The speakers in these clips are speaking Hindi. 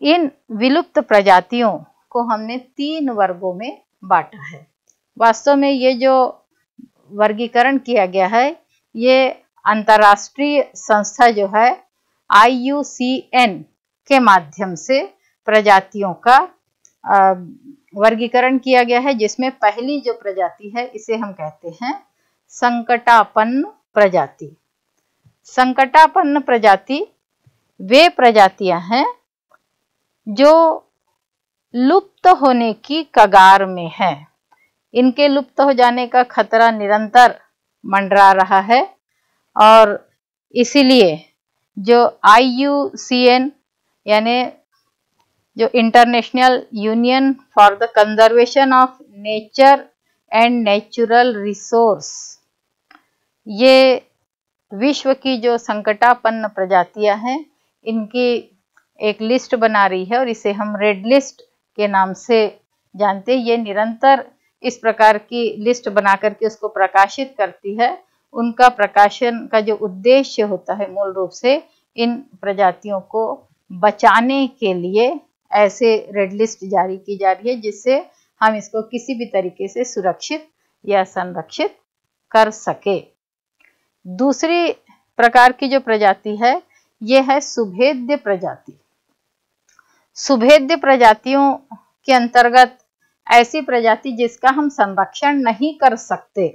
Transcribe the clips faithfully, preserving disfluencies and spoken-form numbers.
इन विलुप्त प्रजातियों को हमने तीन वर्गों में बांटा है। वास्तव में ये जो वर्गीकरण किया गया है ये अंतर्राष्ट्रीय संस्था जो है आई यू सी एन के माध्यम से प्रजातियों का वर्गीकरण किया गया है, जिसमें पहली जो प्रजाति है इसे हम कहते हैं संकटापन्न प्रजाति। संकटापन्न प्रजाति वे प्रजातियां हैं जो लुप्त होने की कगार में है। इनके लुप्त हो जाने का खतरा निरंतर मंडरा रहा है और इसीलिए जो आई यू सी एन यानी जो international union for the conservation of nature and natural resource, ये विश्व की जो संकटापन्न प्रजातियां हैं इनकी एक लिस्ट बना रही है और इसे हम रेड लिस्ट के नाम से जानते हैं। ये निरंतर इस प्रकार की लिस्ट बना करके उसको प्रकाशित करती है। उनका प्रकाशन का जो उद्देश्य होता है मूल रूप से इन प्रजातियों को बचाने के लिए ऐसे रेड लिस्ट जारी की जा रही है जिससे हम इसको किसी भी तरीके से सुरक्षित या संरक्षित कर सके। दूसरी प्रकार की जो प्रजाति है ये है सुभेद्य प्रजाति। सुभेद्य प्रजातियों के अंतर्गत ऐसी प्रजाति जिसका हम संरक्षण नहीं कर सकते,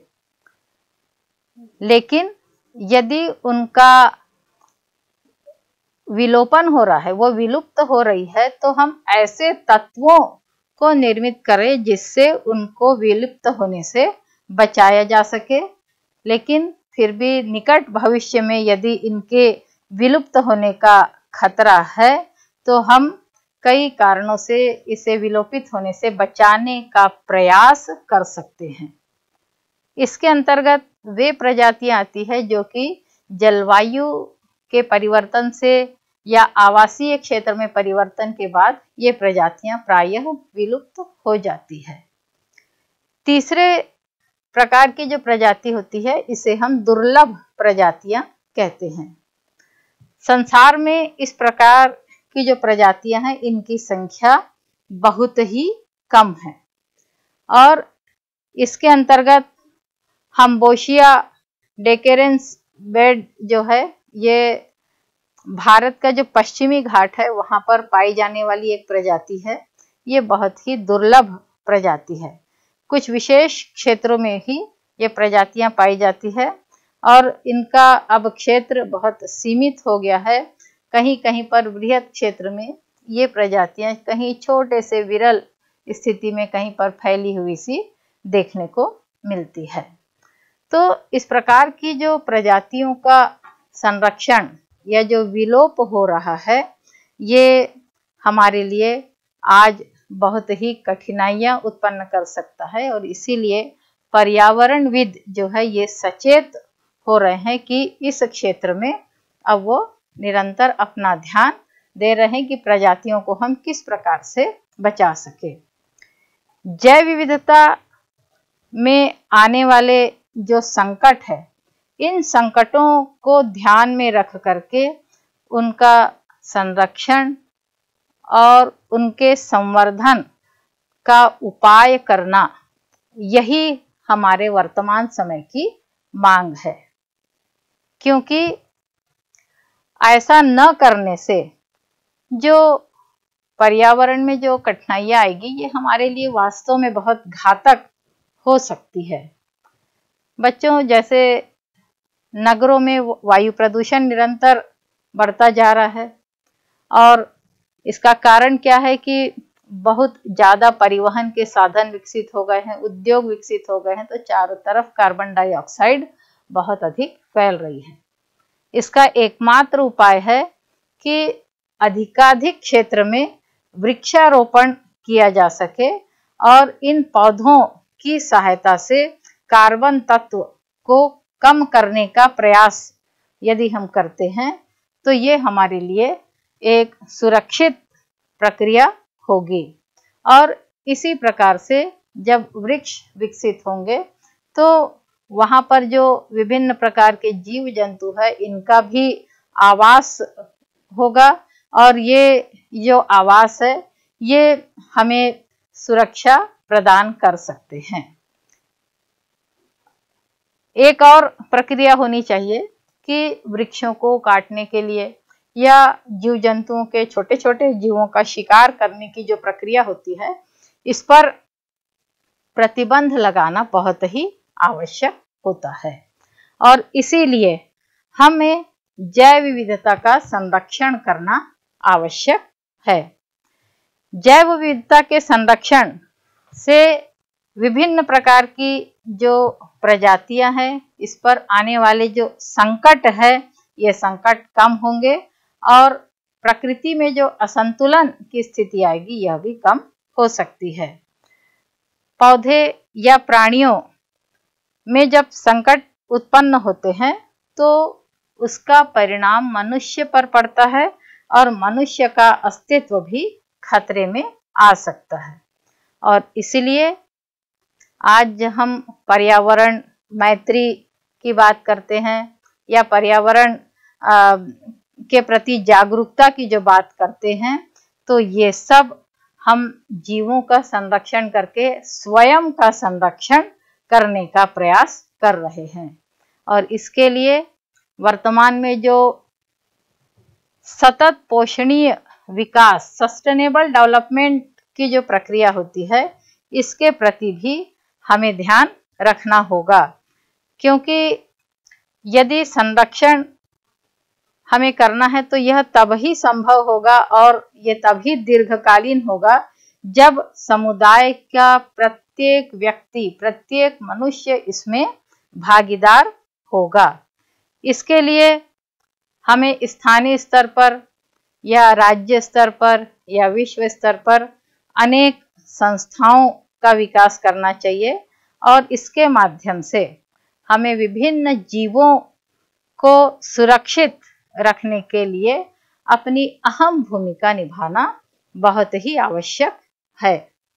लेकिन यदि उनका विलोपन हो रहा है, वो विलुप्त हो रही है, तो हम ऐसे तत्वों को निर्मित करें जिससे उनको विलुप्त होने से बचाया जा सके। लेकिन फिर भी निकट भविष्य में यदि इनके विलुप्त होने का खतरा है तो हम कई कारणों से इसे विलोपित होने से बचाने का प्रयास कर सकते हैं। इसके अंतर्गत वे प्रजातियां आती है जो कि जलवायु के परिवर्तन से या आवासीय क्षेत्र में परिवर्तन के बाद ये प्रजातियां प्रायः विलुप्त हो जाती है। तीसरे प्रकार की जो प्रजाति होती है इसे हम दुर्लभ प्रजातियां कहते हैं। संसार में इस प्रकार की जो प्रजातियां हैं इनकी संख्या बहुत ही कम है और इसके अंतर्गत हम्बोशिया डेकेरेंस बेड जो है ये भारत का जो पश्चिमी घाट है वहां पर पाई जाने वाली एक प्रजाति है। ये बहुत ही दुर्लभ प्रजाति है। कुछ विशेष क्षेत्रों में ही ये प्रजातियां पाई जाती है और इनका अब क्षेत्र बहुत सीमित हो गया है। कहीं कहीं पर बृहद क्षेत्र में ये प्रजातियां कहीं छोटे से विरल स्थिति में कहीं पर फैली हुई सी देखने को मिलती है। तो इस प्रकार की जो प्रजातियों का संरक्षण या जो विलोप हो रहा है ये हमारे लिए आज बहुत ही कठिनाइयां उत्पन्न कर सकता है और इसीलिए पर्यावरणविद जो है ये सचेत हो रहे हैं कि इस क्षेत्र में अब वो निरंतर अपना ध्यान दे रहे हैं कि प्रजातियों को हम किस प्रकार से बचा सके। जैव विविधता में आने वाले जो संकट है इन संकटों को ध्यान में रख करके उनका संरक्षण और उनके संवर्धन का उपाय करना यही हमारे वर्तमान समय की मांग है, क्योंकि ऐसा न करने से जो पर्यावरण में जो कठिनाइयां आएगी ये हमारे लिए वास्तव में बहुत घातक हो सकती है। बच्चों, जैसे नगरों में वायु प्रदूषण निरंतर बढ़ता जा रहा है और इसका कारण क्या है कि बहुत ज़्यादा परिवहन के साधन विकसित हो गए हैं, उद्योग विकसित हो गए हैं, तो चारों तरफ कार्बन डाइऑक्साइड बहुत अधिक फैल रही है। इसका एकमात्र उपाय है कि अधिकाधिक क्षेत्र में वृक्षारोपण किया जा सके और इन पौधों की सहायता से कार्बन तत्व को कम करने का प्रयास यदि हम करते हैं तो ये हमारे लिए एक सुरक्षित प्रक्रिया होगी। और इसी प्रकार से जब वृक्ष विकसित होंगे तो वहाँ पर जो विभिन्न प्रकार के जीव जंतु है इनका भी आवास होगा और ये जो आवास है ये हमें सुरक्षा प्रदान कर सकते हैं। एक और प्रक्रिया होनी चाहिए कि वृक्षों को काटने के लिए या जीव जंतुओं के छोटे छोटे जीवों का शिकार करने की जो प्रक्रिया होती है, इस पर प्रतिबंध लगाना बहुत ही आवश्यक होता है। और इसीलिए हमें जैव विविधता का संरक्षण करना आवश्यक है। जैव विविधता के संरक्षण से विभिन्न प्रकार की जो प्रजातियां हैं, इस पर आने वाले जो संकट है, ये संकट कम होंगे और प्रकृति में जो असंतुलन की स्थिति आएगी यह भी कम हो सकती है। पौधे या प्राणियों में जब संकट उत्पन्न होते हैं तो उसका परिणाम मनुष्य पर पड़ता है और मनुष्य का अस्तित्व भी खतरे में आ सकता है। और इसलिए आज हम पर्यावरण मैत्री की बात करते हैं या पर्यावरण के प्रति जागरूकता की जो बात करते हैं, तो ये सब हम जीवों का संरक्षण करके स्वयं का संरक्षण करने का प्रयास कर रहे हैं। और इसके लिए वर्तमान में जो सतत पोषणीय विकास, सस्टेनेबल डेवलपमेंट की जो प्रक्रिया होती है, इसके प्रति भी हमें ध्यान रखना होगा, क्योंकि यदि संरक्षण हमें करना है तो यह तब ही संभव होगा और ये तभी दीर्घकालीन होगा जब समुदाय का प्रत्येक व्यक्ति, प्रत्येक मनुष्य इसमें भागीदार होगा। इसके लिए हमें स्थानीय स्तर पर या राज्य स्तर पर या विश्व स्तर पर अनेक संस्थाओं का विकास करना चाहिए और इसके माध्यम से हमें विभिन्न जीवों को सुरक्षित रखने के लिए अपनी अहम भूमिका निभाना बहुत ही आवश्यक है।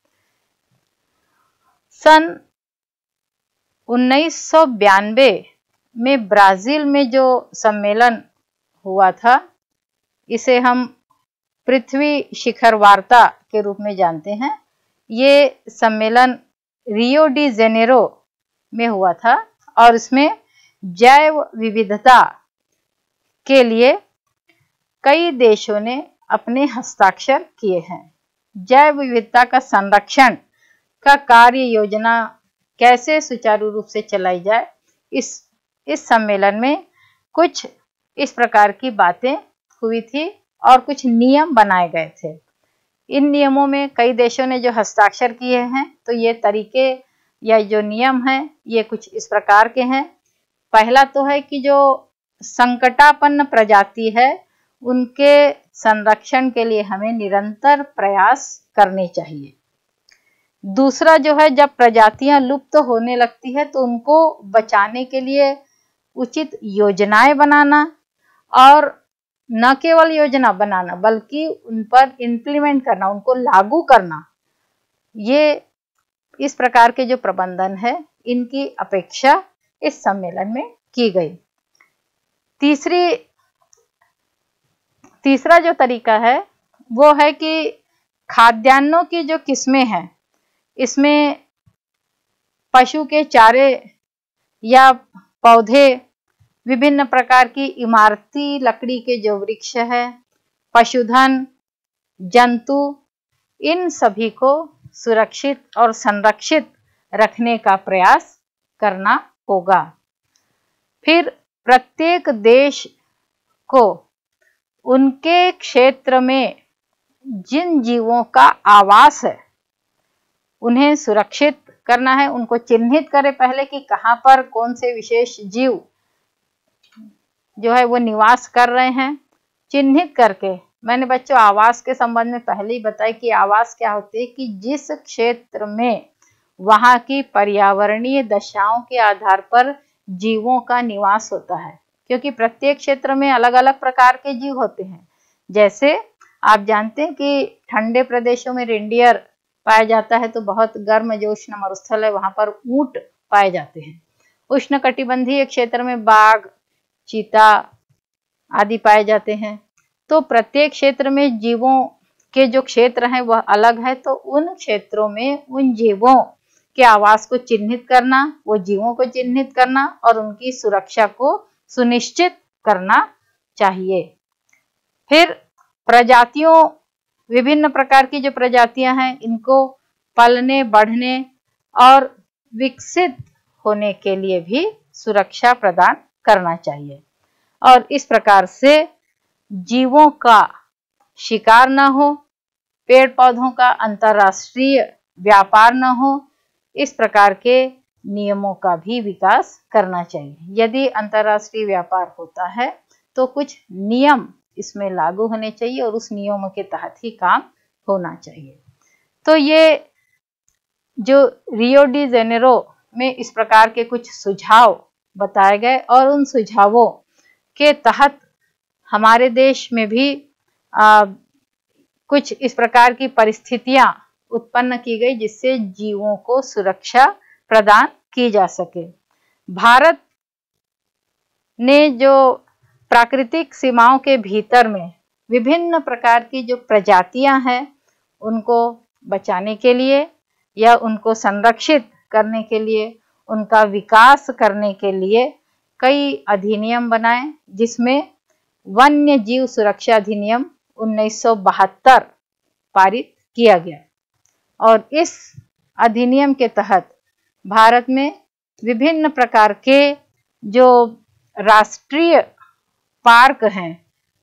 सन उन्नीस सौ बयानबे में ब्राजील में जो सम्मेलन हुआ था, इसे हम पृथ्वी शिखर वार्ता के रूप में जानते हैं। ये सम्मेलन रियो डी जेनेरो में हुआ था और इसमें जैव विविधता के लिए कई देशों ने अपने हस्ताक्षर किए हैं। जैव विविधता का संरक्षण का कार्य योजना कैसे सुचारू रूप से चलाई जाए, इस इस सम्मेलन में कुछ इस प्रकार की बातें हुई थी और कुछ नियम बनाए गए थे। इन नियमों में कई देशों ने जो हस्ताक्षर किए हैं, तो ये तरीके या जो नियम हैं ये कुछ इस प्रकार के हैं। पहला तो है कि जो संकटापन्न प्रजाति है उनके संरक्षण के लिए हमें निरंतर प्रयास करने चाहिए। दूसरा जो है, जब प्रजातियां लुप्त होने लगती है तो उनको बचाने के लिए उचित योजनाएं बनाना और न केवल योजना बनाना बल्कि उन पर इम्प्लीमेंट करना, उनको लागू करना, ये इस प्रकार के जो प्रबंधन है इनकी अपेक्षा इस सम्मेलन में की गई। तीसरी तीसरा जो तरीका है वो है कि खाद्यान्नों की जो किस्में हैं, इसमें पशु के चारे या पौधे, विभिन्न प्रकार की इमारती लकड़ी के जो वृक्ष है, पशुधन, जंतु, इन सभी को सुरक्षित और संरक्षित रखने का प्रयास करना होगा। फिर प्रत्येक देश को उनके क्षेत्र में जिन जीवों का आवास है उन्हें सुरक्षित करना है। उनको चिन्हित करें पहले कि कहाँ पर कौन से विशेष जीव जो है वो निवास कर रहे हैं। चिन्हित करके, मैंने बच्चों आवास के संबंध में पहले ही बताया कि आवास क्या होती है, कि जिस क्षेत्र में वहाँ की पर्यावरणीय दशाओं के आधार पर जीवों का निवास होता है, क्योंकि प्रत्येक क्षेत्र में अलग अलग प्रकार के जीव होते हैं। जैसे आप जानते हैं कि ठंडे प्रदेशों में रेंडियर पाया जाता है, तो बहुत गर्म जो उष्ण मरुस्थल है वहां पर ऊंट पाए जाते हैं। उष्ण कटिबंधीय क्षेत्र में बाघ, चीता आदि पाए जाते हैं। तो प्रत्येक क्षेत्र में जीवों के जो क्षेत्र हैं वह अलग है, तो उन क्षेत्रों में उन जीवों के आवास को चिन्हित करना, वो जीवों को चिन्हित करना और उनकी सुरक्षा को सुनिश्चित करना चाहिए। फिर प्रजातियों, विभिन्न प्रकार की जो प्रजातियां हैं इनको पलने, बढ़ने और विकसित होने के लिए भी सुरक्षा प्रदान करना चाहिए और इस प्रकार से जीवों का शिकार न हो, पेड़ पौधों का अंतर्राष्ट्रीय व्यापार न हो, इस प्रकार के नियमों का भी विकास करना चाहिए। यदि अंतर्राष्ट्रीय व्यापार होता है तो कुछ नियम इसमें लागू होने चाहिए और उस नियमों के तहत ही काम होना चाहिए। तो ये जो रियो डी जेनेरो में इस प्रकार के कुछ सुझाव बताए गए और उन सुझावों के तहत हमारे देश में भी आ, कुछ इस प्रकार की परिस्थितियां उत्पन्न की गई जिससे जीवों को सुरक्षा प्रदान की जा सके। भारत ने जो प्राकृतिक सीमाओं के भीतर में विभिन्न प्रकार की जो प्रजातियां हैं उनको बचाने के लिए या उनको संरक्षित करने के लिए, उनका विकास करने के लिए कई अधिनियम बनाए, जिसमें वन्य जीव सुरक्षा अधिनियम उन्नीस सौ बहत्तर पारित किया गया और इस अधिनियम के तहत भारत में विभिन्न प्रकार के जो राष्ट्रीय पार्क हैं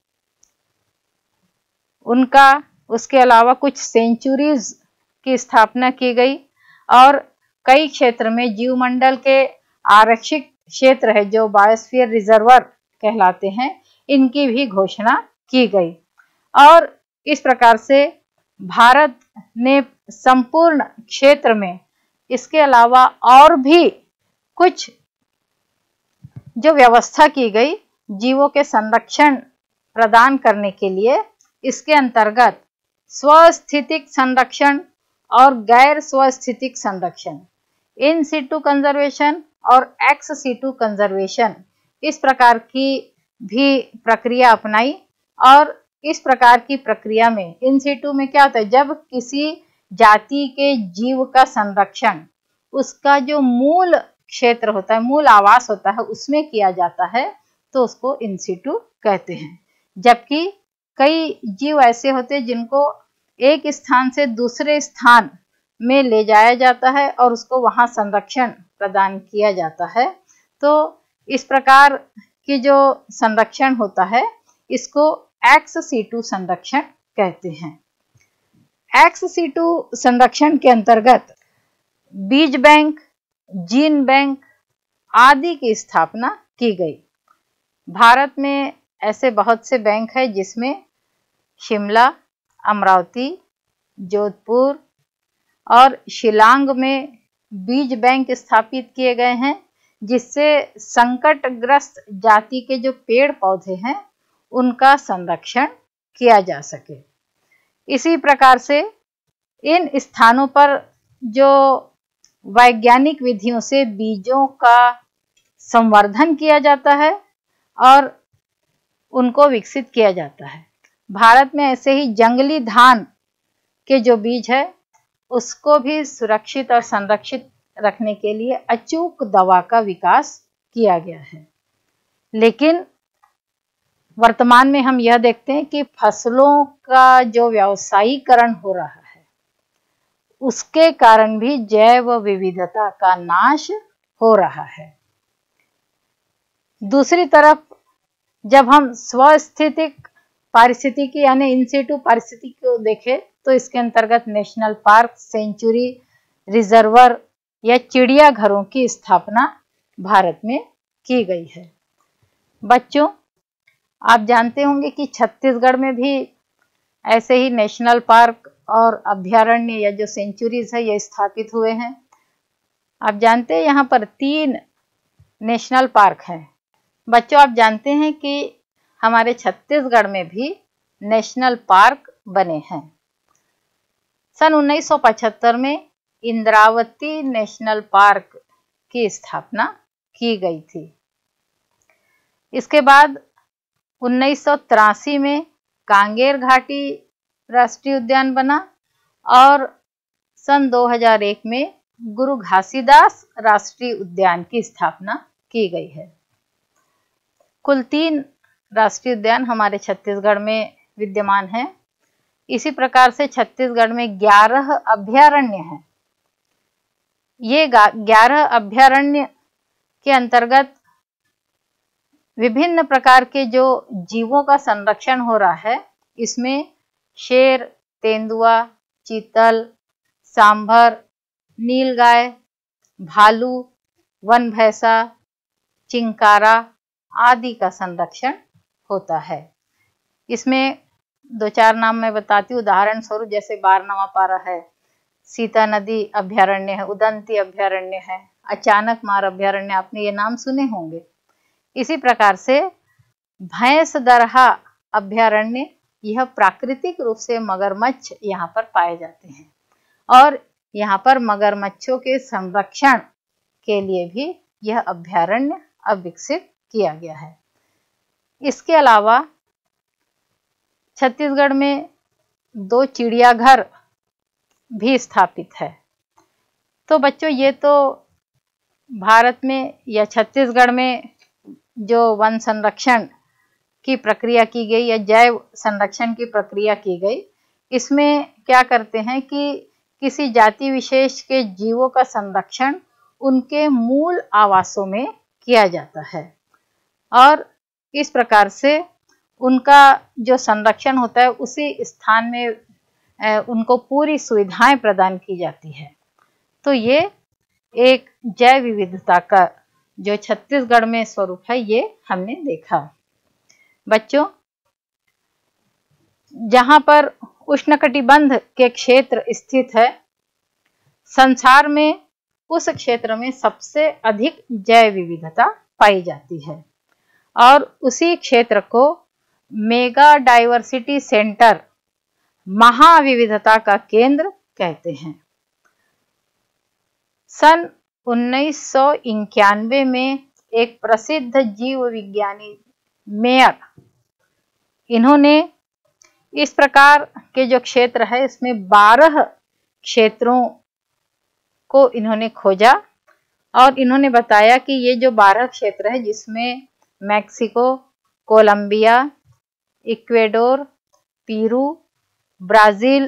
उनका, उसके अलावा कुछ सेंचुरीज की स्थापना की गई और कई क्षेत्र में जीवमंडल के आरक्षित क्षेत्र है जो बायोस्फीयर रिजर्वर कहलाते हैं, इनकी भी घोषणा की गई और इस प्रकार से भारत ने संपूर्ण क्षेत्र में इसके अलावा और भी कुछ जो व्यवस्था की गई जीवों के संरक्षण प्रदान करने के लिए, इसके अंतर्गत स्वस्थितिक संरक्षण और गैर स्वस्थितिक संरक्षण, इन सीटू कंजर्वेशन और एक्स सीटू कंजर्वेशन, इस प्रकार की भी प्रक्रिया अपनाई और इस प्रकार की प्रक्रिया में इन सीटू में क्या होता है, जब किसी जाति के जीव का संरक्षण उसका जो मूल क्षेत्र होता है, मूल आवास होता है, उसमें किया जाता है तो उसको इन सीटू कहते हैं। जबकि कई जीव ऐसे होते हैं जिनको एक स्थान से दूसरे स्थान में ले जाया जाता है और उसको वहां संरक्षण प्रदान किया जाता है, तो इस प्रकार की जो संरक्षण होता है इसको एक्स सीटू संरक्षण कहते हैं। एक्स सीटू संरक्षण के अंतर्गत बीज बैंक, जीन बैंक आदि की स्थापना की गई। भारत में ऐसे बहुत से बैंक हैं जिसमें शिमला, अमरावती, जोधपुर और शिलांग में बीज बैंक स्थापित किए गए हैं, जिससे संकटग्रस्त जाति के जो पेड़ पौधे हैं उनका संरक्षण किया जा सके। इसी प्रकार से इन स्थानों पर जो वैज्ञानिक विधियों से बीजों का संवर्धन किया जाता है और उनको विकसित किया जाता है। भारत में ऐसे ही जंगली धान के जो बीज है उसको भी सुरक्षित और संरक्षित रखने के लिए अचूक दवा का विकास किया गया है। लेकिन वर्तमान में हम यह देखते हैं कि फसलों का जो व्यावसायीकरण हो रहा है उसके कारण भी जैव विविधता का नाश हो रहा है। दूसरी तरफ जब हम स्वस्थितिक पारिस्थितिकी यानी इन सीटू पारिस्थितिकी को देखें तो इसके अंतर्गत नेशनल पार्क, सेंचुरी, रिजर्वर या चिड़ियाघरों की स्थापना भारत में की गई है। बच्चों, आप जानते होंगे कि छत्तीसगढ़ में भी ऐसे ही नेशनल पार्क और अभ्यारण्य या जो सेंचुरीज है ये स्थापित हुए हैं। आप जानते हैं यहाँ पर तीन नेशनल पार्क हैं। बच्चों, आप जानते हैं कि हमारे छत्तीसगढ़ में भी नेशनल पार्क बने हैं। सन उन्नीस सौ पचहत्तर में इंद्रावती नेशनल पार्क की स्थापना की गई थी। इसके बाद उन्नीस सौ तिरासी में कांगेर घाटी राष्ट्रीय उद्यान बना और सन दो हज़ार एक में गुरु घासीदास राष्ट्रीय उद्यान की स्थापना की गई है। कुल तीन राष्ट्रीय उद्यान हमारे छत्तीसगढ़ में विद्यमान हैं। इसी प्रकार से छत्तीसगढ़ में ग्यारह अभयारण्य हैं। ये ग्यारह अभयारण्य के अंतर्गत विभिन्न प्रकार के जो जीवों का संरक्षण हो रहा है, इसमें शेर, तेंदुआ, चीतल, सांभर, नीलगाय, भालू, वन भैंसा, चिंकारा आदि का संरक्षण होता है। इसमें दो चार नाम मैं बताती हूँ। उदाहरण स्वरूप जैसे बारनवापारा है, सीता नदी अभयारण्य है, उदंती अभयारण्य है, अचानक मार अभयारण्य, आपने ये नाम सुने होंगे। इसी प्रकार से भैंस दरहा अभयारण्य, यह प्राकृतिक रूप से मगरमच्छ यहाँ पर पाए जाते हैं और यहाँ पर मगरमच्छों के संरक्षण के लिए भी यह अभयारण्य अब विकसित किया गया है। इसके अलावा छत्तीसगढ़ में दो चिड़ियाघर भी स्थापित है। तो बच्चों, ये तो भारत में या छत्तीसगढ़ में जो वन संरक्षण की प्रक्रिया की गई या जैव संरक्षण की प्रक्रिया की गई, इसमें क्या करते हैं कि किसी जाति विशेष के जीवों का संरक्षण उनके मूल आवासों में किया जाता है और इस प्रकार से उनका जो संरक्षण होता है उसी स्थान में उनको पूरी सुविधाएं प्रदान की जाती है। तो ये एक जैव विविधता का जो छत्तीसगढ़ में स्वरूप है, ये हमने देखा। बच्चों, जहाँ पर उष्णकटिबंध के क्षेत्र स्थित है, संसार में उस क्षेत्र में सबसे अधिक जैव विविधता पाई जाती है और उसी क्षेत्र को मेगा डाइवर्सिटी सेंटर, महाविविधता का केंद्र कहते हैं। सन उन्नीस सौ इक्यानवे में एक प्रसिद्ध जीव विज्ञानी मेयर, इन्होंने इस प्रकार के जो क्षेत्र है इसमें बारह क्षेत्रों को इन्होंने खोजा और इन्होंने बताया कि ये जो बारह क्षेत्र है, जिसमें Mexico, Colombia, Ecuador, Peru, Brazil,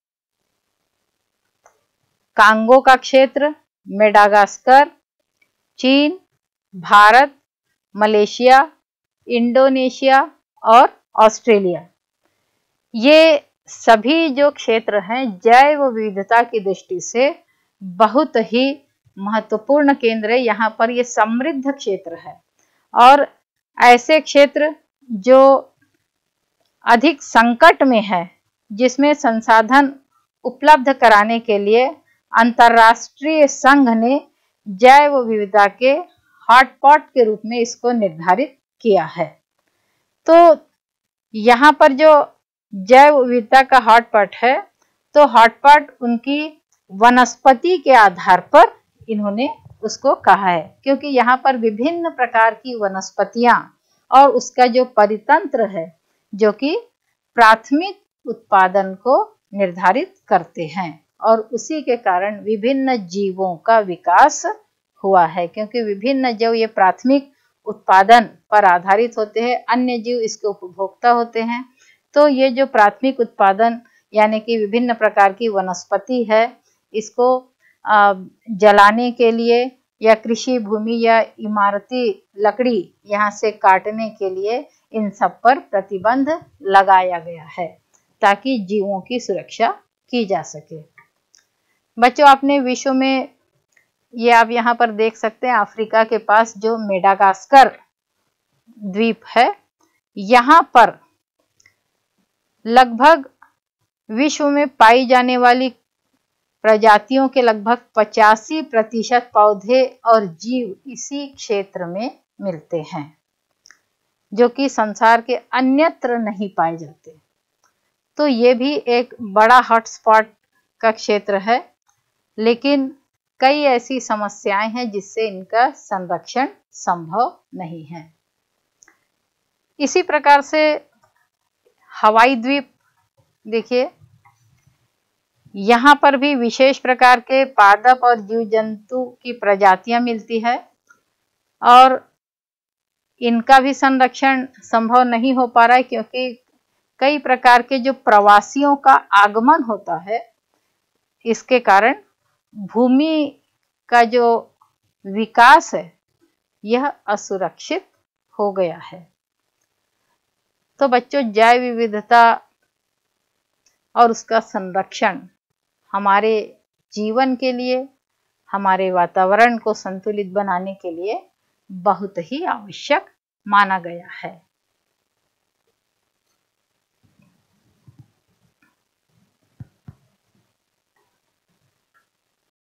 Congo का क्षेत्र, मेडागास्कर, चीन, भारत, मलेशिया, इंडोनेशिया और ऑस्ट्रेलिया, ये सभी जो क्षेत्र हैं जैव विविधता की दृष्टि से बहुत ही महत्वपूर्ण केंद्र है। यहाँ पर ये समृद्ध क्षेत्र है और ऐसे क्षेत्र जो अधिक संकट में है, जिसमें संसाधन उपलब्ध कराने के लिए अंतर्राष्ट्रीय संघ ने जैव विविधता के हॉटस्पॉट के रूप में इसको निर्धारित किया है। तो यहाँ पर जो जैव विविधता का हॉटस्पॉट है, तो हॉटस्पॉट उनकी वनस्पति के आधार पर इन्होंने उसको कहा है, क्योंकि यहाँ पर विभिन्न प्रकार की वनस्पतियां और उसका जो परितंत्र है जो कि प्राथमिक उत्पादन को निर्धारित करते हैं और उसी के कारण विभिन्न जीवों का विकास हुआ है, क्योंकि विभिन्न जो ये प्राथमिक उत्पादन पर आधारित होते हैं, अन्य जीव इसके उपभोक्ता होते हैं। तो ये जो प्राथमिक उत्पादन यानी कि विभिन्न प्रकार की वनस्पति है, इसको जलाने के लिए या कृषि भूमि या इमारती लकड़ी यहाँ से काटने के लिए इन सब पर प्रतिबंध लगाया गया है ताकि जीवों की सुरक्षा की जा सके। बच्चों, आपने विश्व में ये आप यहाँ पर देख सकते हैं, अफ्रीका के पास जो मेडागास्कर द्वीप है, यहाँ पर लगभग विश्व में पाई जाने वाली प्रजातियों के लगभग पचासी प्रतिशत पौधे और जीव इसी क्षेत्र में मिलते हैं, जो कि संसार के अन्यत्र नहीं पाए जाते। तो ये भी एक बड़ा हॉटस्पॉट का क्षेत्र है, लेकिन कई ऐसी समस्याएं हैं जिससे इनका संरक्षण संभव नहीं है। इसी प्रकार से हवाई द्वीप देखिए, यहाँ पर भी विशेष प्रकार के पादप और जीव जंतु की प्रजातियां मिलती है और इनका भी संरक्षण संभव नहीं हो पा रहा है, क्योंकि कई प्रकार के जो प्रवासियों का आगमन होता है, इसके कारण भूमि का जो विकास है यह असुरक्षित हो गया है। तो बच्चों, जैव विविधता और उसका संरक्षण हमारे जीवन के लिए, हमारे वातावरण को संतुलित बनाने के लिए बहुत ही आवश्यक माना गया है।